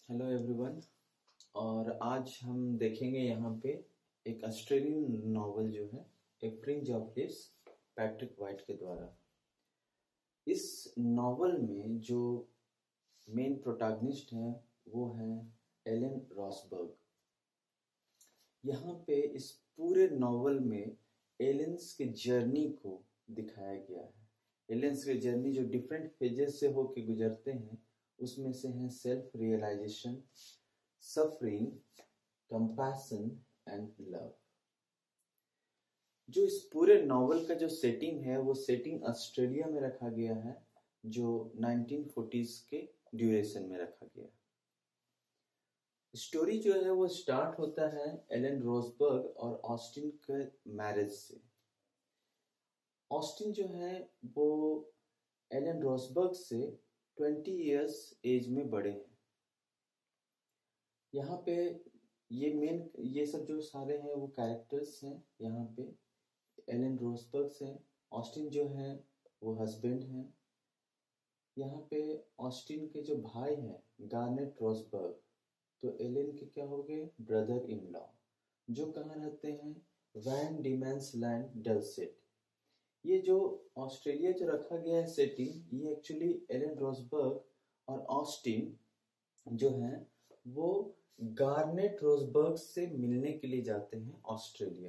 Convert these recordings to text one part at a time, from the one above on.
Hello everyone. और आज हम देखेंगे यहाँ पे एक ऑस्ट्रेलियन नॉवल जो है a prince of leaves Patrick White के द्वारा। इस नॉवल में जो मेन प्रोटैगनिस्ट है वो है एलन रॉसबर्ग। यहाँ पे इस पूरे नॉवल में एलेन्स के जर्नी को दिखाया गया है। एलेन्स के जर्नी जो डिफरेंट फेजेस से होके गुजरते हैं उसमें से हैं self realisation, suffering, compassion and love. जो इस पूरे नॉवल का जो सेटिंग है वो सेटिंग ऑस्ट्रेलिया में रखा गया है, जो 1940s के ड्यूरेशन में रखा गया है। स्टोरी जो है वो स्टार्ट होता है एलन रोसबर्ग और ऑस्टिन के मैरिज से। ऑस्टिन जो है वो एलन रोसबर्ग से 20 इयर्स एज में बड़े हैं। यहाँ पे ये सब जो सारे हैं वो कैरेक्टर्स हैं। यहाँ पे एलन रोसबर्ग से ऑस्टिन जो है वो हस्बैंड हैं। यहाँ पे ऑस्टिन के जो भाई हैं गार्नेट रोसबर्ग, तो एलन के क्या हो गए ब्रदर इन लॉ, जो कहाँ रहते हैं वैन डिमेंस लैंड डलसेट। ये जो ऑस्ट्रेलिया जो रखा गया है सेटिंग, ये एक्चुअली एलन रोसबर्ग और ऑस्टिन जो है वो गार्नेट रोसबर्ग से मिलने के लिए जाते हैं ऑस्ट्रेलिया।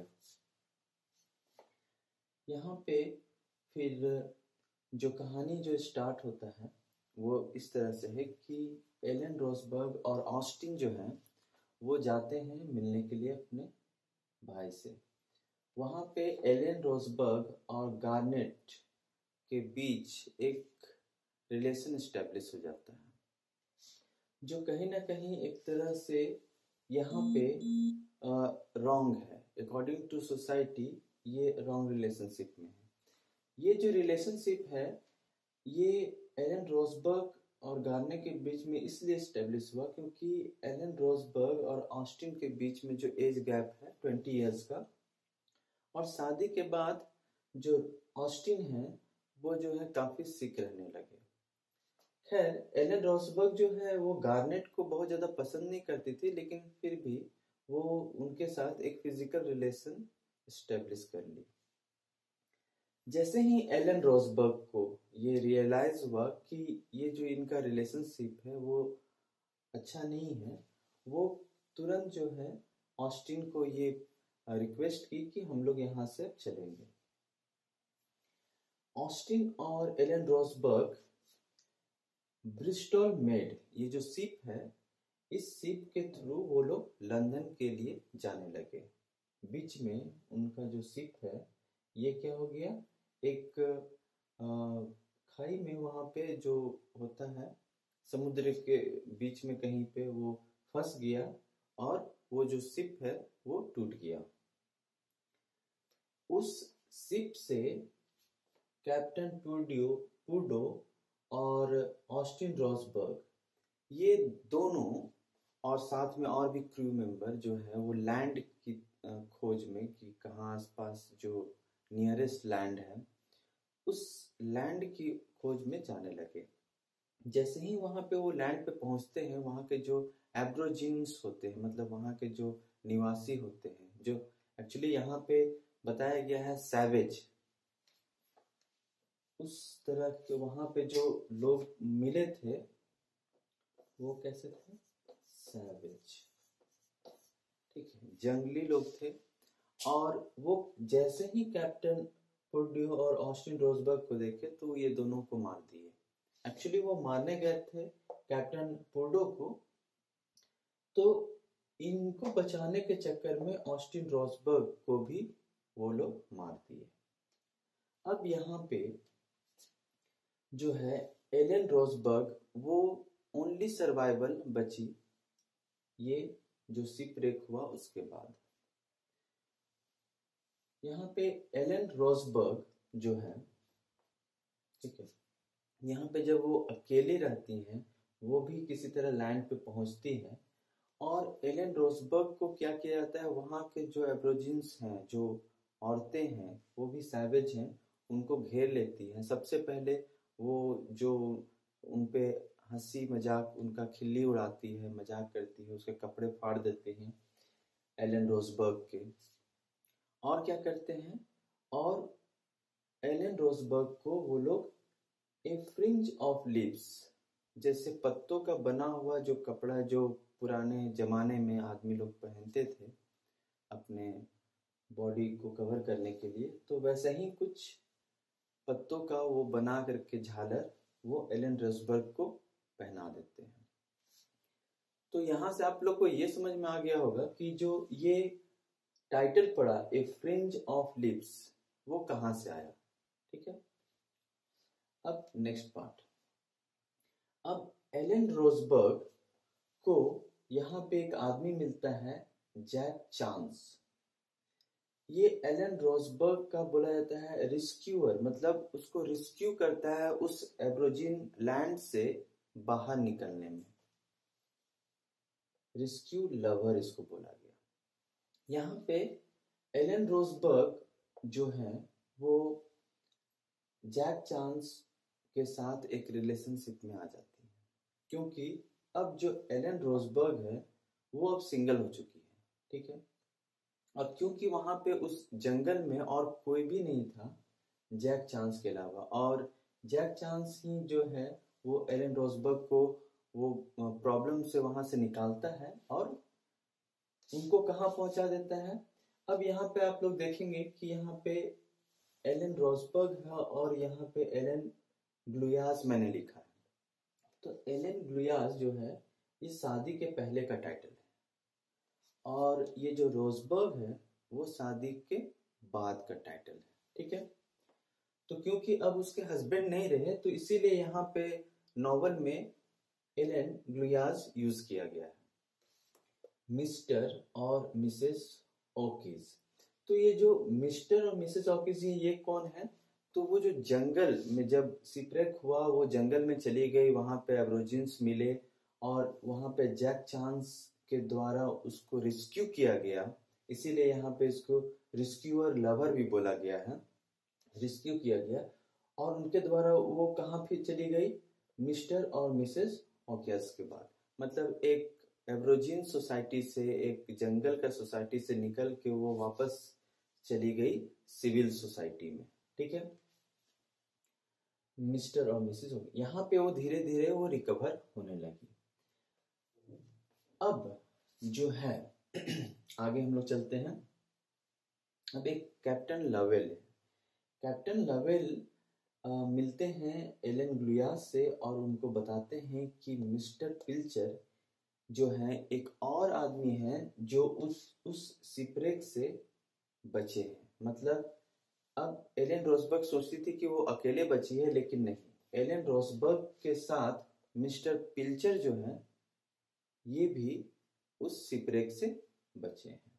यहाँ पे फिर जो कहानी जो स्टार्ट होता है वो इस तरह से है कि एलन रोसबर्ग और ऑस्टिन जो है वो जाते हैं मिलने के लिए अपने भाई से। वहाँ पे एलन रोसबर्ग और गार्नेट के बीच एक रिलेशन एस्टेब्लिश हो जाता है, जो कहीं ना कहीं एक तरह से यहाँ पे रॉन्ग है। अकॉर्डिंग टू सोसाइटी ये रॉन्ग रिलेशनशिप में है। ये जो रिलेशनशिप है ये एलन रोसबर्ग और गार्नेट के बीच में इसलिए एस्टेब्लिश हुआ क्योंकि एलन रोसबर्ग और ऑस्टिन के बीच में जो एज गैप है 20 इयर्स का, और शादी के बाद जो ऑस्टिन है वो जो है काफी सिक रहने लगे। खैर एलन रोसबर्ग जो है वो गार्नेट को बहुत ज्यादा पसंद नहीं करती थी, लेकिन फिर भी वो उनके साथ एक फिजिकल रिलेशन एस्टेब्लिश कर ली। जैसे ही एलन रोसबर्ग को ये रियलाइज हुआ कि ये जो इनका रिलेशनशिप है वो अच्छा नहीं है, वो तुरंत जो है ऑस्टिन को ये रिक्वेस्ट की कि हम लोग यहाँ से चलेंगे। ऑस्टिन और एलन रोसबर्ग ब्रिस्टल मेड, ये जो शिप है, इस शिप के थ्रू वो लोग लंदन के लिए जाने लगे। बीच में उनका जो शिप है ये क्या हो गया, एक खाई में वहां पे जो होता है समुद्र के बीच में कहीं पे वो फंस गया और वो जो शिप है वो टूट गया। उस शिप से कैप्टन पुर्डो और ऑस्टिन रोसबर्ग ये दोनों और साथ में और भी क्रू मेंबर जो है वो लैंड की खोज में कि कहाँ आसपास जो नियरेस्ट लैंड है उस लैंड की खोज में जाने लगे। जैसे ही वहां पे वो लैंड पे पहुंचते हैं, वहां के जो एब्रोजिन्स होते हैं, मतलब वहां के जो निवासी होते हैं, जो एक्चुअली यहाँ पे बताया गया है सैवेज, उस तरह के वहां पे जो लोग मिले थे वो कैसे थे, सैवेज, ठीक है, जंगली लोग थे। और वो जैसे ही कैप्टन पुर्डो और ऑस्टिन रोसबर्ग को देखे तो ये दोनों को मार दिए। एक्चुअली वो मारने गए थे कैप्टन पुर्डो को, तो इनको बचाने के चक्कर में ऑस्टिन रोसबर्ग को भी वो लोग मार दिए। अब यहाँ पे जो है एलन रोसबर्ग वो ओनली सर्वाइवल बची ये जो शिप रेक हुआ उसके बाद। यहाँ पे एलन रोसबर्ग जो है, ठीक है, यहाँ पे जब वो अकेली रहती हैं, वो भी किसी तरह लैंड पे पहुंचती है, और एलन रोसबर्ग को क्या किया जाता है, वहां के जो एब्रोजिन्स हैं, जो औरतें हैं, वो भी सैवेज हैं, उनको घेर लेती हैं। सबसे पहले वो जो उनपे हंसी मजाक उनका खिल्ली उड़ाती है, मजाक करती है, उसके कपड़े फाड़ देते हैं एलन रोजबर्ग के। और क्या करते हैं, और एलन रोजबर्ग को वो लोग ए फ्रिंज ऑफ लीव्स, जैसे पत्तों का बना हुआ जो कपड़ा जो पुराने जमाने में आदमी लोग पहनते थे अपने बॉडी को कवर करने के लिए, तो वैसा ही कुछ पत्तों का वो बना करके झालर वो एलन रोजबर्ग को पहना देते हैं। तो यहाँ से आप लोग को ये समझ में आ गया होगा कि जो ये टाइटल पड़ा ए फ्रिंज ऑफ लिप्स वो कहाँ से आया। ठीक है, अब नेक्स्ट पार्ट। अब एलन रोजबर्ग को यहाँ पे एक आदमी मिलता है जैक चांस। ये एलन रोजबर्ग का बोला जाता है रिस्क्यूअर, मतलब उसको रिस्क्यू करता है उस एब्रोजिन लैंड से बाहर निकलने में। रिस्क्यू लवर इसको बोला गया। यहाँ पे एलन रोजबर्ग जो है वो जैक चांस के साथ एक रिलेशनशिप में आ जाती है, क्योंकि अब जो एलन रोजबर्ग है वो अब सिंगल हो चुकी है। ठीक है, और क्योंकि वहां पे उस जंगल में और कोई भी नहीं था जैक चांस के अलावा, और जैक चांस ही जो है वो एलन रोजबर्ग को वो प्रॉब्लम से वहां से निकालता है और उनको कहाँ पहुंचा देता है। अब यहाँ पे आप लोग देखेंगे कि यहाँ पे एलन रोजबर्ग है और यहाँ पे एलन ग्लुयाज मैंने लिखा है। तो एलन ग्लुयाज जो है ये शादी के पहले का टाइटल है, और ये जो रोजबर्ग है वो शादी के बाद का टाइटल है। ठीक है, तो क्योंकि अब उसके हस्बैंड नहीं रहे तो इसीलिए यहाँ पे नॉवल में एलन ग्लुयाज यूज किया गया है, मिस्टर और मिसेस ओकीज। तो ये जो मिस्टर और मिसेस ओकीज ये कौन है, तो वो जो जंगल में जब सिपरेक हुआ वो जंगल में चली गई, वहां पे एब्रोजिन्स मिले और वहां पे जैक चांस के द्वारा उसको रेस्क्यू किया गया, इसीलिए यहाँ पे इसको रिस्क्यूअर लवर भी बोला गया है। रेस्क्यू किया गया और उनके द्वारा वो कहाँ फिर चली गई, मिस्टर और मिसेस ओकियास के बाद, मतलब एक एब्रोजिन सोसाइटी से, एक जंगल का सोसाइटी से निकल के वो वापस चली गई सिविल सोसाइटी में। ठीक है, मिस्टर और मिसेस ओकियास, यहाँ पे वो धीरे धीरे वो रिकवर होने लगी। अब जो है आगे हम लोग चलते हैं। अब एक कैप्टन लवेल है। कैप्टन लवेल मिलते हैं एलन ग्लुयाज से और उनको बताते हैं कि मिस्टर पिल्चर जो है एक और आदमी है जो उस सिपरेक से बचे हैं। मतलब अब एलन रोजबर्ग सोचती थी कि वो अकेले बची है, लेकिन नहीं, एलन रोजबर्ग के साथ मिस्टर पिल्चर जो है ये भी उस सिपरेक से बचे हैं।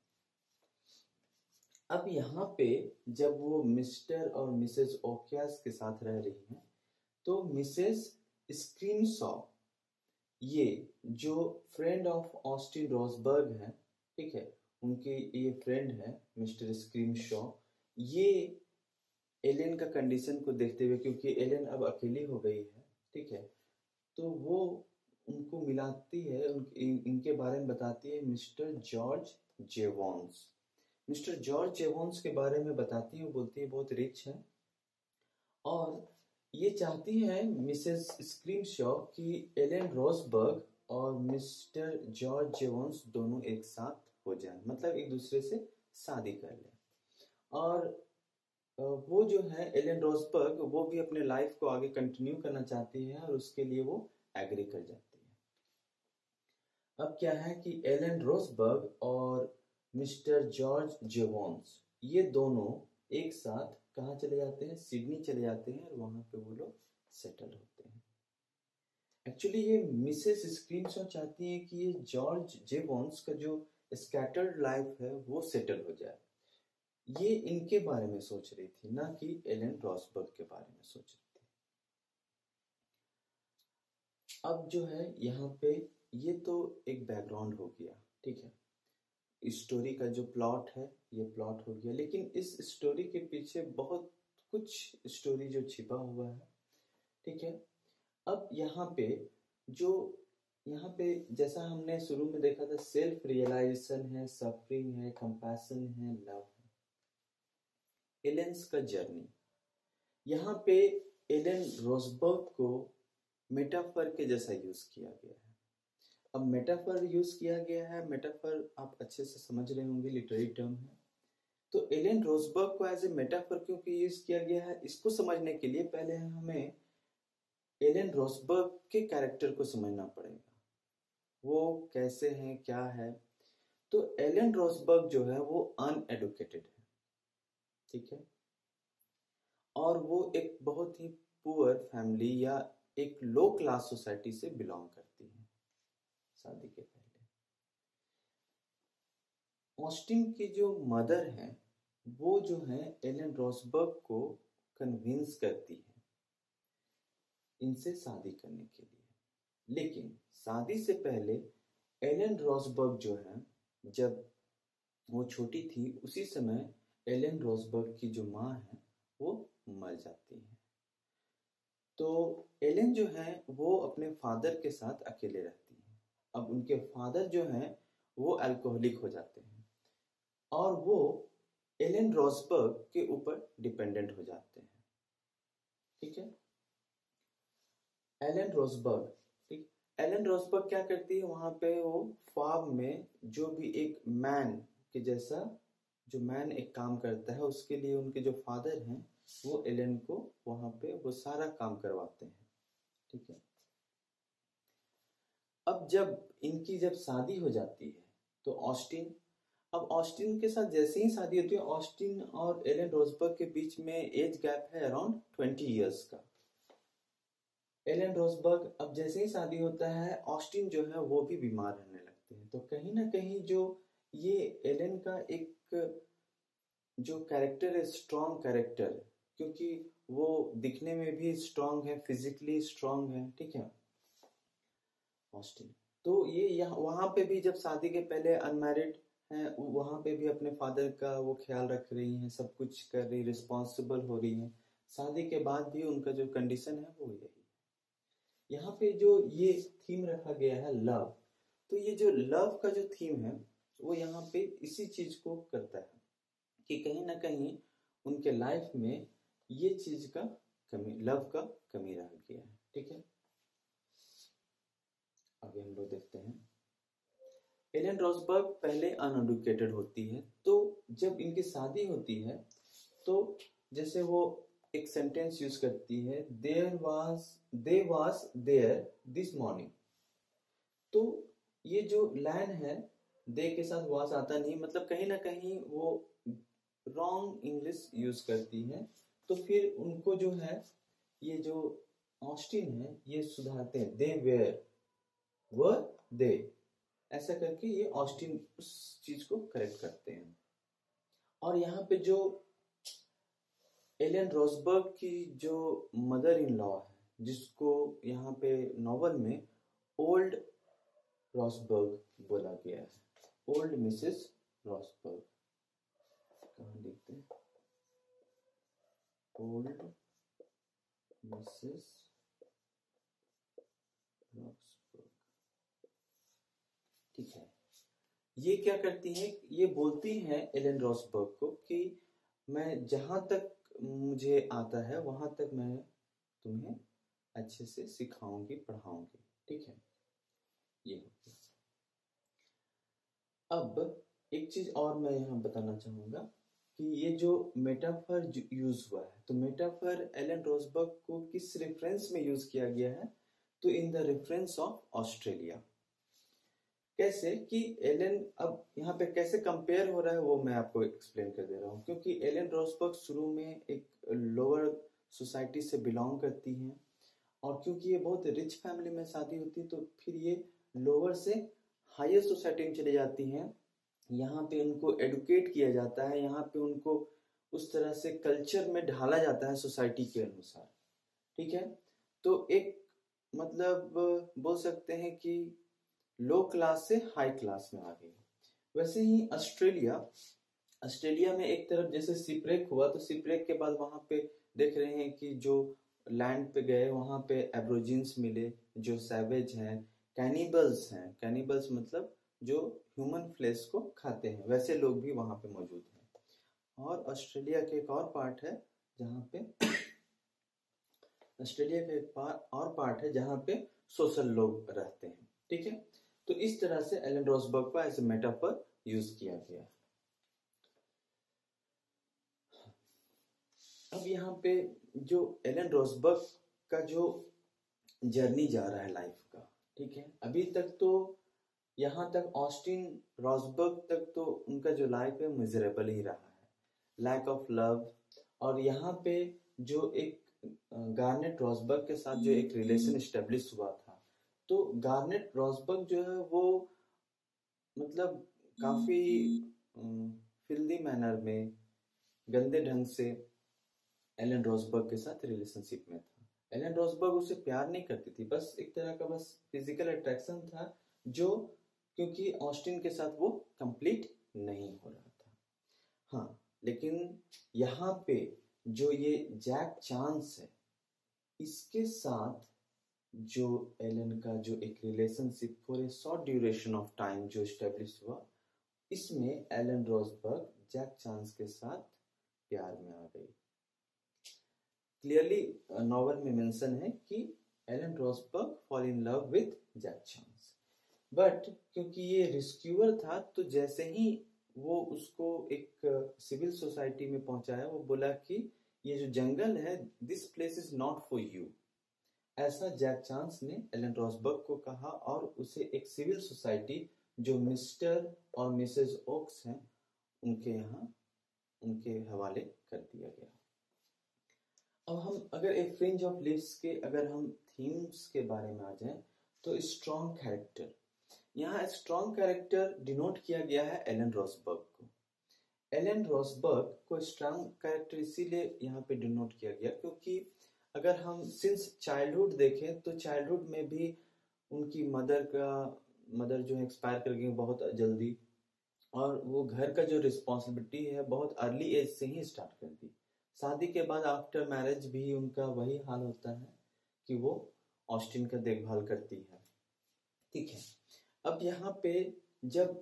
अब यहाँ पे जब वो मिस्टर और मिसेस ओकियास के साथ रह रही हैं तो मिसेस स्क्रीमशॉ, ये जो फ्रेंड ऑफ ऑस्टिन रोजबर्ग है, ठीक है, उनके ये फ्रेंड है मिस्टर स्क्रीमशॉ, ये एलेन का कंडीशन को देखते हुए, क्योंकि एलेन अब अकेली हो गई है, ठीक है, तो वो उनको मिलाती है, इनके बारे में बताती है mister George Jevons. Mister George Jevons के बारे में बताती है, बोलती है बहुत रिच है और ये चाहती है मिसेस स्क्रीमशॉ कि एलेन रोजबर्ग और मिस्टर जॉर्ज जेवॉन्स दोनों एक साथ हो जाएं, मतलब एक दूसरे से शादी कर लें। और वो जो है एलेन रोजबर्ग वो भी अपने लाइफ को आगे कंटिन्यू करना चाहती है और उसके लिए वो एग्री कर जाती है। अब क्या है कि एलेन रोजबर्ग और मिस्टर जॉर्ज जेवॉन्स ये दोनों एक साथ कहाँ चले जाते हैं, सिडनी चले जाते हैं और वहां पे वो लोग सेटल होते हैं। एक्चुअली ये मिसेस स्क्रीमशॉ चाहती है कि ये जॉर्ज जेवॉन्स का जो स्कैटर्ड लाइफ है वो सेटल हो जाए। ये इनके बारे में सोच रही थी, ना कि एलेन रोजबर्ग के बारे में सोच रही थी। अब जो है यहाँ पे ये तो एक बैकग्राउंड हो गया, ठीक है, स्टोरी का जो प्लॉट है ये प्लॉट हो गया, लेकिन इस स्टोरी के पीछे बहुत कुछ स्टोरी जो छिपा हुआ है, ठीक है। अब यहाँ पे जो यहाँ पे जैसा हमने शुरू में देखा था, सेल्फ रियलाइजेशन है, सफरिंग है, कंपैशन है, लव है, एलेन्स का जर्नी। यहाँ पे एलन रोजबर्ग को मेटाफर के जैसा यूज किया गया है। अब मेटाफर यूज किया गया है, मेटाफर आप अच्छे से समझ रहे होंगे, लिटरेरी टर्म है। तो एलन रोजबर्ग को एज ए मेटाफर क्यों यूज किया गया है, इसको समझने के लिए पहले हमें एलन रोजबर्ग के कैरेक्टर को समझना पड़ेगा, वो कैसे हैं, क्या है। तो एलन रोजबर्ग जो है वो अनएडुकेटेड है, ठीक है, और वो एक बहुत ही पुअर फैमिली या एक लो क्लास सोसाइटी से बिलोंग करती है शादी के पहले। ऑस्टिन की जो मदर है वो जो है एलन रोजबर्ग को कन्विंस करती है इनसे शादी करने के लिए। लेकिन शादी से पहले एलन रोजबर्ग जो है, जब वो छोटी थी उसी समय एलन रोजबर्ग की जो माँ है वो मर जाती है। तो एलन जो है वो अपने फादर के साथ अकेले रहती है। अब उनके फादर जो हैं वो अल्कोहलिक हो जाते हैं और वो एलन रोजबर्ग के ऊपर डिपेंडेंट हो जाते हैं, ठीक है। एलन रोजबर्ग, ठीक, एलन रोजबर्ग क्या करती है, वहां पे वो फार्म में जो भी एक मैन के जैसा जो मैन एक काम करता है, उसके लिए उनके जो फादर हैं वो एलन को वहां पे वो सारा काम करवाते हैं, ठीक है। अब जब शादी हो जाती है तो ऑस्टिन, अब ऑस्टिन के साथ जैसे ही शादी होती है, ऑस्टिन और एलन रोजबर्ग के बीच में एज गैप है अराउंड 20 इयर्स का। एलन रोजबर्ग, अब जैसे ही शादी होता है ऑस्टिन जो है वो भी बीमार रहने लगते हैं। तो कहीं ना कहीं जो ये एलन का एक जो कैरेक्टर है, स्ट्रॉन्ग कैरेक्टर, क्योंकि वो दिखने में भी स्ट्रॉन्ग है, फिजिकली स्ट्रॉन्ग है, ठीक है, ऑस्टिन। तो ये यहाँ वहां पे भी जब शादी के पहले अनमैरिड है, वहां पे भी अपने फादर का वो ख्याल रख रही हैं, सब कुछ कर रही, रिस्पॉन्सिबल हो रही हैं। शादी के बाद भी उनका जो कंडीशन है वो यही। यहाँ पे जो ये थीम रखा गया है लव, तो ये जो लव का जो थीम है वो यहाँ पे इसी चीज को करता है कि कहीं ना कहीं उनके लाइफ में ये चीज का कमी, लव का कमी रह गया है, ठीक है। आगे हम लोग देखते हैं। एलन रोजबर्ग पहले अनएडुकेटेड होती है, तो जब इनकी शादी होती है तो जैसे वो एक सेंटेंस यूज करती है, they was there this morning. तो ये जो लाइन है, दे के साथ वाज आता नहीं, मतलब कहीं ना कहीं वो रॉन्ग इंग्लिश यूज करती है। तो फिर उनको जो है ये जो ऑस्टिन है ये सुधारते हैं, दे वेयर वर दे, ऐसा करके ये ऑस्टिन उस चीज को करेक्ट करते हैं। और यहाँ पे जो एलन रोजबर्ग की जो मदर इन लॉ है, जिसको यहाँ पे नॉवल में ओल्ड रोजबर्ग बोला गया है, ओल्ड मिसेस रोजबर्ग, कहाँ लिखते हैं, ओल्ड मिसेस रोजबर्ग, ठीक है। ये क्या करती हैं, ये बोलती हैं एलन रोजबर्ग को कि मैं जहां तक मुझे आता है वहां तक मैं तुम्हें अच्छे से सिखाऊंगी, पढ़ाऊंगी, ठीक है। ये अब एक चीज और मैं यहाँ बताना चाहूंगा कि ये जो मेटाफर यूज हुआ है, तो मेटाफर एलन रोजबर्ग को किस रेफरेंस में यूज किया गया है, तो in the reference of Australia. कैसे कि एलन, अब यहाँ पे कैसे कंपेयर हो रहा है वो मैं आपको एक्सप्लेन कर दे रहा हूँ। क्योंकि एलन रोजबर्ग शुरू में एक लोअर सोसाइटी से बिलोंग करती हैं, और क्योंकि ये बहुत रिच फैमिली में शादी होती है तो फिर ये लोअर से हायर सोसाइटी में चली जाती हैं। यहाँ पे उनको एडुकेट किया जाता है, यहाँ पे उनको उस तरह से कल्चर में ढाला जाता है सोसाइटी के अनुसार, ठीक है। तो एक मतलब बोल सकते हैं कि लो क्लास से हाई क्लास में आ गई। वैसे ही ऑस्ट्रेलिया में एक तरफ जैसे शिपरेक हुआ, तो शिपरेक के बाद वहां पे देख रहे हैं कि जो लैंड पे गए, वहाँ पे एब्रोजिन्स मिले जो सैवेज हैं, कैनिबल्स हैं। कैनिबल्स मतलब जो ह्यूमन फ्लेश को खाते हैं, वैसे लोग भी वहाँ पे मौजूद हैं। और ऑस्ट्रेलिया के एक और पार्ट है जहाँ पे ऑस्ट्रेलिया का एक और पार्ट है जहाँ पे सोशल लोग रहते हैं। ठीक है, तो इस तरह से एलन रोसबर्ग को एज ए मेटाफर यूज किया गया। अब यहाँ पे जो एलन रोसबर्ग का जो जर्नी जा रहा है लाइफ का, ठीक है, अभी तक तो यहाँ तक ऑस्टिन रोसबर्ग तक तो उनका जो लाइफ है मिजरेबल ही रहा है, लैक ऑफ लव। और यहाँ पे जो एक गार्नेट रोसबर्ग के साथ जो एक रिलेशन एस्टेब्लिश हुआ था, तो गार्नेट रोसबर्ग जो है वो मतलब काफी फिल्दी मैनर में, गंदे ढंग से एलन रोसबर्ग के साथ रिलेशनशिप में था। एलन रोसबर्ग उसे प्यार नहीं करती थी, बस एक तरह का बस फिजिकल अट्रैक्शन था, जो क्योंकि ऑस्टिन के साथ वो कंप्लीट नहीं हो रहा था। हाँ, लेकिन यहाँ पे जो ये जैक चांस है, इसके साथ जो एलन का जो एक relationship for a short duration of time जो एस्टेब्लिश हुआ, इसमें एलन रोसबर्ग जैक चांस के साथ प्यार में आ गई। क्लियरली नॉवल में मेंशन है कि Ellen Roxburgh fall in love with Jack Chance, but क्योंकि ये रिस्क्यूअर था, तो जैसे ही वो उसको एक सिविल सोसाइटी में पहुंचाया, वो बोला कि ये जो जंगल है, this place is not for you. ऐसा जैक चांस ने एलन रोसबर्ग को कहा और उसे एक सिविल सोसाइटी जो मिस्टर और मिसेस ओक्स हैं उनके यहाँ उनके हवाले कर दिया गया। अब हम अगर एक फ्रिंज ऑफ लीव्स के अगर हम थीम्स के बारे में आ जाएं, तो स्ट्रॉन्ग कैरेक्टर, यहाँ स्ट्रॉन्ग कैरेक्टर डिनोट किया गया है एलन रोसबर्ग को। एलन रोसबर्ग को स्ट्रॉन्ग कैरेक्टर इसीलिए यहाँ पे डिनोट किया गया क्योंकि अगर हम सिंस चाइल्डहुड देखें, तो चाइल्डहुड में भी उनकी मदर जो है एक्सपायर कर गई बहुत जल्दी, और वो घर का जो रिस्पॉन्सिबिलिटी है बहुत अर्ली एज से ही स्टार्ट कर दी। शादी के बाद आफ्टर मैरिज भी उनका वही हाल होता है कि वो ऑस्टिन का देखभाल करती है। ठीक है, अब यहाँ पे जब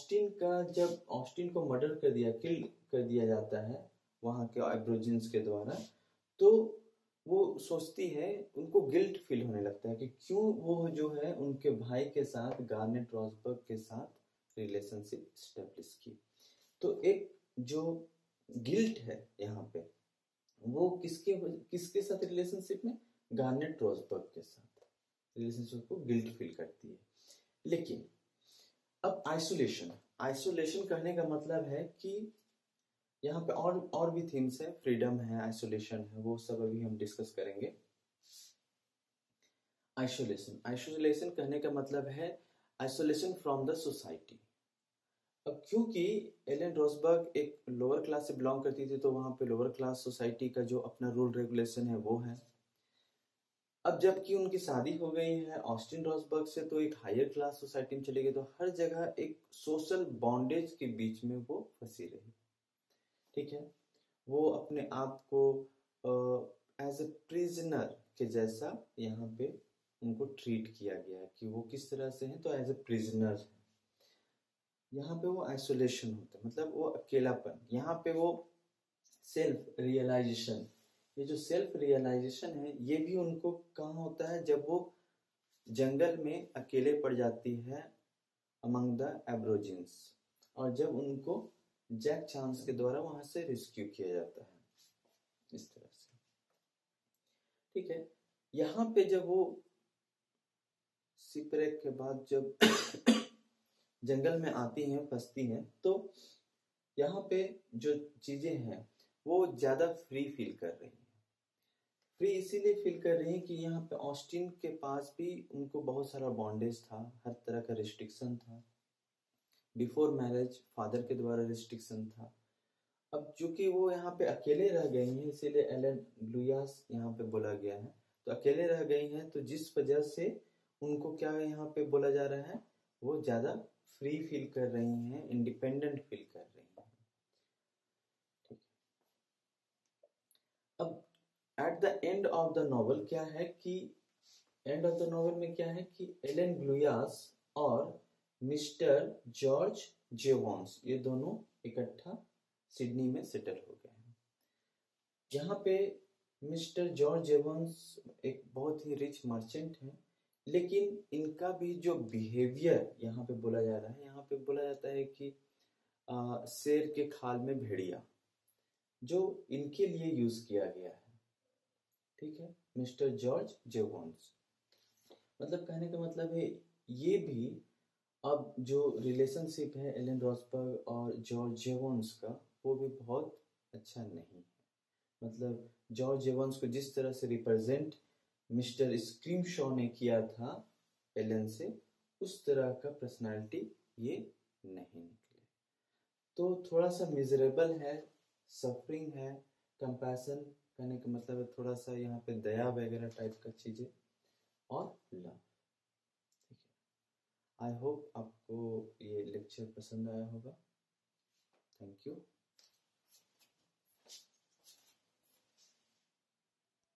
ऑस्टिन को मर्डर कर दिया, किल कर दिया जाता है वहाँ के एब्रोजिन्स के द्वारा, तो वो सोचती है, उनको गिल्ट फील होने लगता है कि क्यों वो जो है उनके भाई के साथ, गार्नेट रोसबर्ग के साथ रिलेशनशिप स्टेब्लिश की। तो एक जो गिल्ट है यहाँ पे, वो किसके साथ रिलेशनशिप में, गार्नेट रोसबर्ग के साथ रिलेशनशिप को गिल्ट फील करती है। लेकिन अब आइसोलेशन कहने का मतलब है कि यहाँ पे और भी थीम्स है, फ्रीडम है, आइसोलेशन है, वो सब अभी हम डिस्कस करेंगे। आइसोलेशन कहने का मतलब है आइसोलेशन फ्रॉम द सोसाइटी। अब क्योंकि एलन रोसबर्ग एक लोअर क्लास से बिलोंग करती थी, तो वहां पे लोअर क्लास सोसाइटी का जो अपना रूल रेगुलेशन है वो है। अब जबकि उनकी शादी हो गई है ऑस्टिन रोसबर्ग से, तो एक हायर क्लास सोसाइटी में चली गई, तो हर जगह एक सोशल बॉन्डेज के बीच में वो फंसी रही। ठीक है, वो अपने आप को एज ए प्रिजनर के जैसा यहाँ पे उनको ट्रीट किया गया कि वो किस तरह से हैं, तो एज ए प्रिजनर है। यहाँ पे वो आइसोलेशन होता है, मतलब वो अकेलापन। यहाँ पे वो सेल्फ रियलाइजेशन, ये जो सेल्फ रियलाइजेशन है, ये भी उनको कहाँ होता है, जब वो जंगल में अकेले पड़ जाती है अमंग द एब्रोजिन्स, और जब उनको जैक चांस के द्वारा वहां से रेस्क्यू किया जाता है, इस तरह से। ठीक है, यहाँ पे जब वो शिपरेक के बाद जब जंगल में आती हैं, फंसती हैं, तो यहाँ पे जो चीजें हैं वो ज्यादा फ्री फील कर रही हैं। फ्री इसीलिए फील कर रही हैं कि यहाँ पे ऑस्टिन के पास भी उनको बहुत सारा बॉन्डेज था, हर तरह का रिस्ट्रिक्शन था। बिफोर मैरिज फादर के द्वारा रिस्ट्रिक्शन था। अब चूंकि वो यहाँ पे अकेले रह गई हैं, इसीलिए एलन लुयास यहाँ पे बोला गया है, तो अकेले रह गई हैं, तो जिस वजह से उनको क्या यहाँ पे बोला जा रहा है, वो ज्यादा फ्री फील कर रही हैं, इंडिपेंडेंट फील कर रही हैं। ठीक है, अब at the end of the novel क्या है कि एंड ऑफ द नॉवल में क्या है कि एलन ग्लूयास और मिस्टर जॉर्ज जेवॉन्स ये दोनों इकट्ठा सिडनी में सेटल हो गए हैं। यहाँ पे मिस्टर जॉर्ज जेवॉन्स एक बहुत ही रिच मर्चेंट हैं, लेकिन इनका भी जो बिहेवियर यहाँ पे बोला जा रहा है, यहाँ पे बोला जाता है कि शेर के खाल में भेड़िया, जो इनके लिए यूज किया गया है। ठीक है, मिस्टर जॉर्ज जेवॉन्स, मतलब कहने का मतलब है ये भी अब जो रिलेशनशिप है एलन रॉसबर्ग और जॉर्ज जेवॉन्स का, वो भी बहुत अच्छा नहीं है। मतलब जॉर्ज जेवॉन्स को जिस तरह से रिप्रेजेंट मिस्टर स्क्रीमशॉ ने किया था एलन से, उस तरह का पर्सनालिटी ये नहीं निकले। तो थोड़ा सा मिजरेबल है, सफरिंग है, कंपैशन कहने का मतलब है थोड़ा सा यहाँ पे दया वगैरह टाइप का चीजें और लव। ठीक है, आई होप आपको ये लेक्चर पसंद आया होगा। Thank you.